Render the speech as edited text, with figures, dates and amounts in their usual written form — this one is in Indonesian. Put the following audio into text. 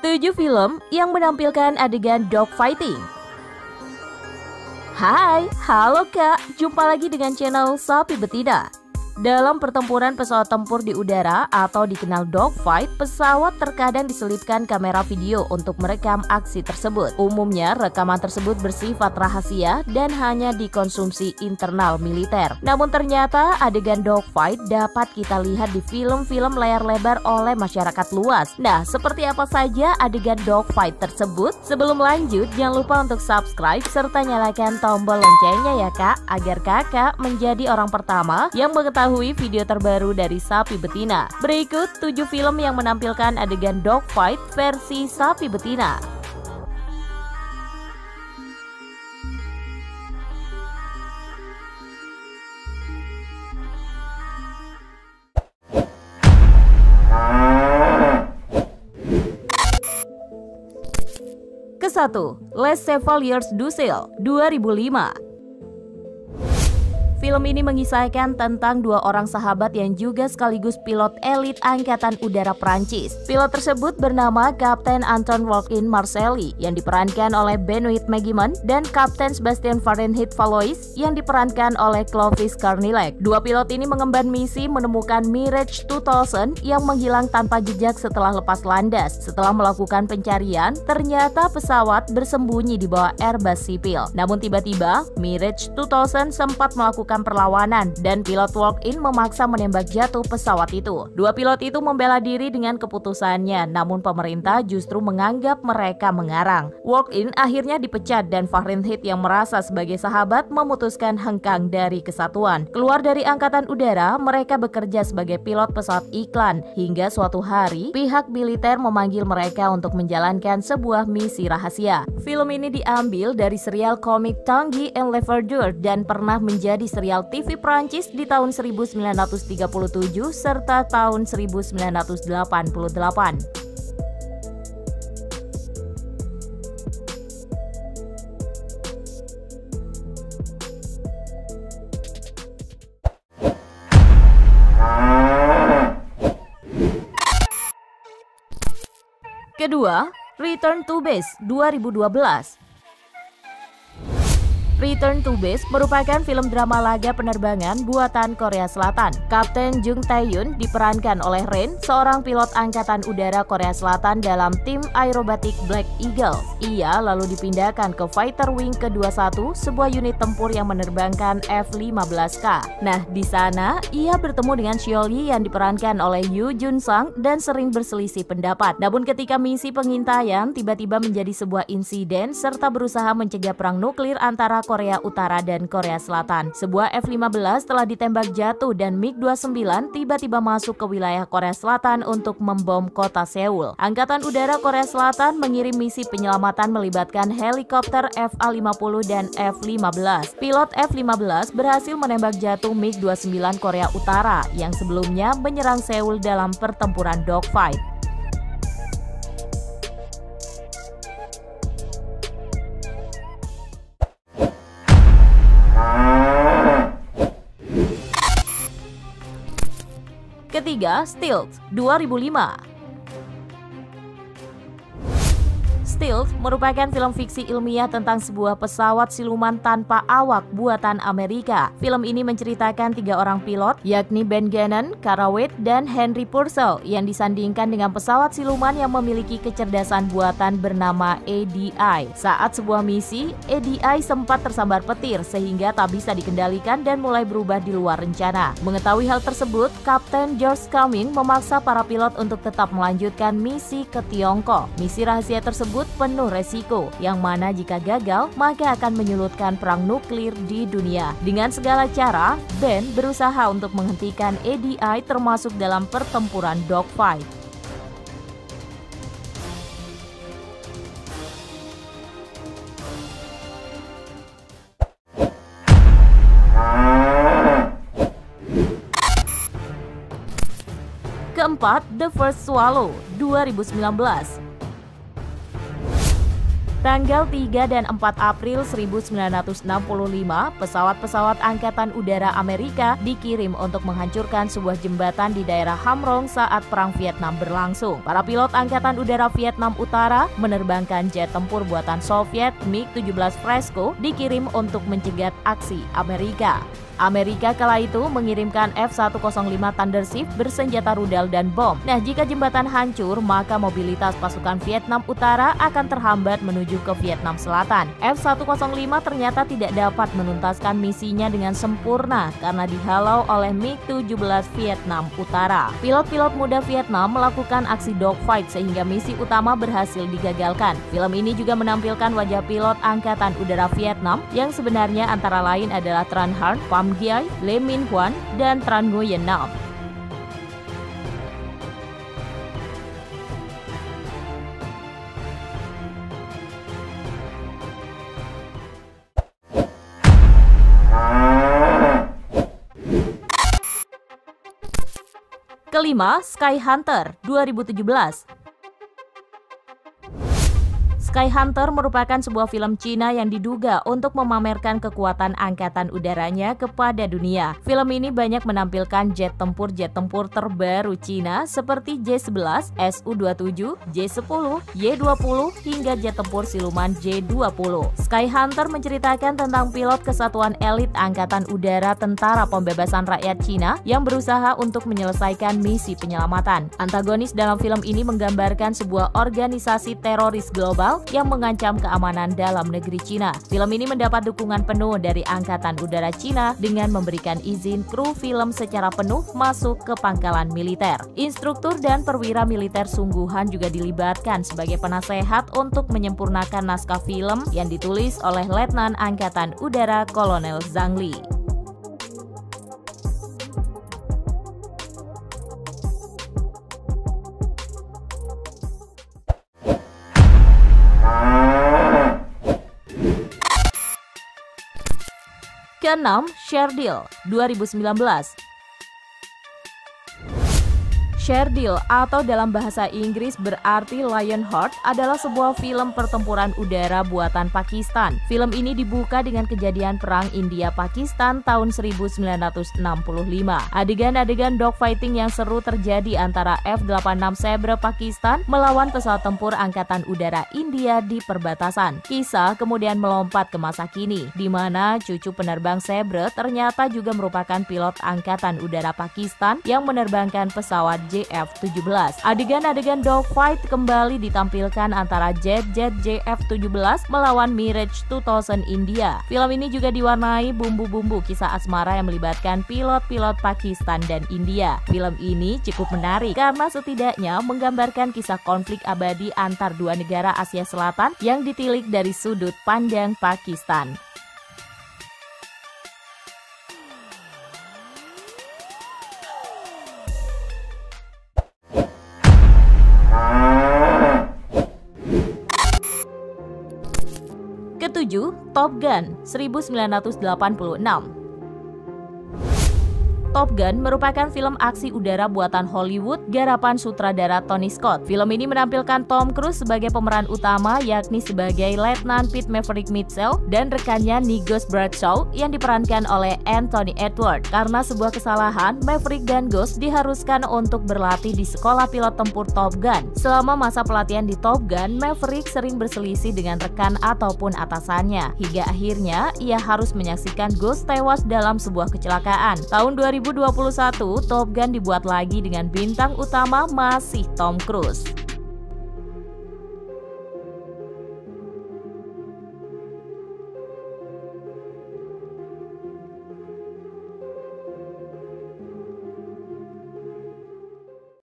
7 film yang menampilkan adegan dogfighting. Hai, halo Kak, jumpa lagi dengan channel Sapi Betina. Dalam pertempuran pesawat tempur di udara atau dikenal dogfight, pesawat terkadang diselipkan kamera video untuk merekam aksi tersebut. Umumnya, rekaman tersebut bersifat rahasia dan hanya dikonsumsi internal militer. Namun ternyata adegan dogfight dapat kita lihat di film-film layar lebar oleh masyarakat luas. Nah, seperti apa saja adegan dogfight tersebut? Sebelum lanjut, jangan lupa untuk subscribe serta nyalakan tombol loncengnya ya Kak, agar Kakak menjadi orang pertama yang mengetahui video terbaru dari Sapi Betina. Berikut 7 film yang menampilkan adegan dogfight versi Sapi Betina. Ke-1, Les Chevaliers du Ciel, 2005. Film ini mengisahkan tentang dua orang sahabat yang juga sekaligus pilot elit Angkatan Udara Prancis. Pilot tersebut bernama Kapten Anton Walkin Marcelli yang diperankan oleh Benoit Magimon dan Kapten Sebastian Fahrenheit Valois yang diperankan oleh Clovis Cornillac. Dua pilot ini mengemban misi menemukan Mirage 2000 yang menghilang tanpa jejak setelah lepas landas. Setelah melakukan pencarian, ternyata pesawat bersembunyi di bawah Airbus sipil. Namun tiba-tiba, Mirage 2000 sempat melakukan perlawanan dan pilot walk-in memaksa menembak jatuh pesawat itu. Dua pilot itu membela diri dengan keputusannya, namun pemerintah justru menganggap mereka mengarang. Walk-in akhirnya dipecat dan Fahrenheit yang merasa sebagai sahabat memutuskan hengkang dari kesatuan. Keluar dari Angkatan Udara, mereka bekerja sebagai pilot pesawat iklan. Hingga suatu hari, pihak militer memanggil mereka untuk menjalankan sebuah misi rahasia. Film ini diambil dari serial komik Tanguy and Le Verdure dan pernah menjadi serial TV Prancis di tahun 1937 serta tahun 1988. Kedua, Return to Base 2012. Return to Base merupakan film drama laga penerbangan buatan Korea Selatan. Kapten Jung Tae-yoon diperankan oleh Ren, seorang pilot Angkatan Udara Korea Selatan dalam tim aerobatik Black Eagle. Ia lalu dipindahkan ke Fighter Wing ke-21, sebuah unit tempur yang menerbangkan F-15K. Nah, di sana ia bertemu dengan Seol-yi yang diperankan oleh Yoo Jun-sang dan sering berselisih pendapat. Namun ketika misi pengintaian tiba-tiba menjadi sebuah insiden serta berusaha mencegah perang nuklir antara Korea Utara dan Korea Selatan. Sebuah F-15 telah ditembak jatuh dan MiG-29 tiba-tiba masuk ke wilayah Korea Selatan untuk membom kota Seoul. Angkatan Udara Korea Selatan mengirim misi penyelamatan melibatkan helikopter FA-50 dan F-15. Pilot F-15 berhasil menembak jatuh MiG-29 Korea Utara yang sebelumnya menyerang Seoul dalam pertempuran dogfight. Ketiga, Stealth 2005. Stealth merupakan film fiksi ilmiah tentang sebuah pesawat siluman tanpa awak buatan Amerika. Film ini menceritakan 3 orang pilot, yakni Ben Gannon, Kara Wade, dan Henry Purcell yang disandingkan dengan pesawat siluman yang memiliki kecerdasan buatan bernama ADI. Saat sebuah misi, ADI sempat tersambar petir sehingga tak bisa dikendalikan dan mulai berubah di luar rencana. Mengetahui hal tersebut, Kapten George Cumming memaksa para pilot untuk tetap melanjutkan misi ke Tiongkok. Misi rahasia tersebut penuh resiko, yang mana jika gagal maka akan menyulutkan perang nuklir di dunia. Dengan segala cara, Ben berusaha untuk menghentikan ADI termasuk dalam pertempuran dogfight. Keempat, The First Swallow 2019. Tanggal 3 dan 4 April 1965, pesawat-pesawat Angkatan Udara Amerika dikirim untuk menghancurkan sebuah jembatan di daerah Hamrong saat Perang Vietnam berlangsung. Para pilot Angkatan Udara Vietnam Utara menerbangkan jet tempur buatan Soviet MiG-17 Fresco dikirim untuk mencegat aksi Amerika. Amerika kala itu mengirimkan F-105 Thunderships bersenjata rudal dan bom. Nah, jika jembatan hancur, maka mobilitas pasukan Vietnam Utara akan terhambat menuju ke Vietnam Selatan. F-105 ternyata tidak dapat menuntaskan misinya dengan sempurna karena dihalau oleh MiG-17 Vietnam Utara. Pilot-pilot muda Vietnam melakukan aksi dogfight sehingga misi utama berhasil digagalkan. Film ini juga menampilkan wajah pilot Angkatan Udara Vietnam yang sebenarnya antara lain adalah Tran Han, Pham Giai, Lee Min Hoan, dan Tran Nguyen Nam. Kelima, Sky Hunter 2017. Sky Hunter merupakan sebuah film Cina yang diduga untuk memamerkan kekuatan angkatan udaranya kepada dunia. Film ini banyak menampilkan jet tempur terbaru Cina seperti J-11, Su-27, J-10, Y-20 hingga jet tempur siluman J-20. Sky Hunter menceritakan tentang pilot kesatuan elit angkatan udara Tentara Pembebasan Rakyat Cina yang berusaha untuk menyelesaikan misi penyelamatan. Antagonis dalam film ini menggambarkan sebuah organisasi teroris global yang mengancam keamanan dalam negeri Cina. Film ini mendapat dukungan penuh dari Angkatan Udara Cina dengan memberikan izin kru film secara penuh masuk ke pangkalan militer. Instruktur dan perwira militer sungguhan juga dilibatkan sebagai penasehat untuk menyempurnakan naskah film yang ditulis oleh Letnan Angkatan Udara Kolonel Zhang Li. Keenam, Share-Deal 2019. Share-Deal atau dalam bahasa Inggris berarti Lionheart adalah sebuah film pertempuran udara buatan Pakistan. Film ini dibuka dengan kejadian Perang India-Pakistan tahun 1965. Adegan-adegan dogfighting yang seru terjadi antara F-86 Sabre Pakistan melawan pesawat tempur Angkatan Udara India di perbatasan. Kisah kemudian melompat ke masa kini, di mana cucu penerbang Sabre ternyata juga merupakan pilot Angkatan Udara Pakistan yang menerbangkan pesawat JF-17. Adegan-adegan dogfight kembali ditampilkan antara jet-jet JF-17 melawan Mirage 2000 India. Film ini juga diwarnai bumbu-bumbu kisah asmara yang melibatkan pilot-pilot Pakistan dan India. Film ini cukup menarik karena setidaknya menggambarkan kisah konflik abadi antar dua negara Asia Selatan yang ditilik dari sudut pandang Pakistan. Ketujuh, Top Gun 1986. Top Gun merupakan film aksi udara buatan Hollywood garapan sutradara Tony Scott. Film ini menampilkan Tom Cruise sebagai pemeran utama, yakni sebagai Letnan Pete Maverick Mitchell dan rekannya Nicholas Bradshaw yang diperankan oleh Anthony Edwards. Karena sebuah kesalahan, Maverick dan Ghost diharuskan untuk berlatih di sekolah pilot tempur Top Gun. Selama masa pelatihan di Top Gun, Maverick sering berselisih dengan rekan ataupun atasannya, hingga akhirnya ia harus menyaksikan Ghost tewas dalam sebuah kecelakaan. Tahun 2021, Top Gun dibuat lagi dengan bintang utama masih Tom Cruise.